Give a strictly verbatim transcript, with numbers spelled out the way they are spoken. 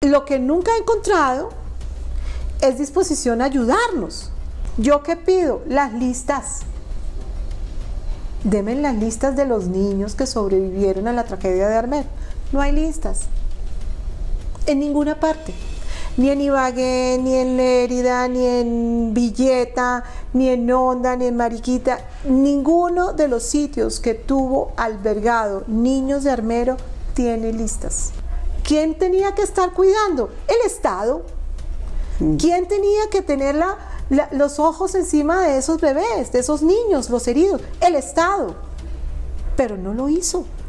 lo que nunca he encontrado es disposición a ayudarnos. ¿Yo qué pido? Las listas. Deme las listas de los niños que sobrevivieron a la tragedia de Armero. No hay listas. En ninguna parte. Ni en Ibagué, ni en Lérida, ni en Villeta, ni en Honda, ni en Mariquita. Ninguno de los sitios que tuvo albergado niños de Armero tiene listas. ¿Quién tenía que estar cuidando? El Estado. ¿Quién tenía que tener la, la, los ojos encima de esos bebés, de esos niños, los heridos? El Estado. Pero no lo hizo.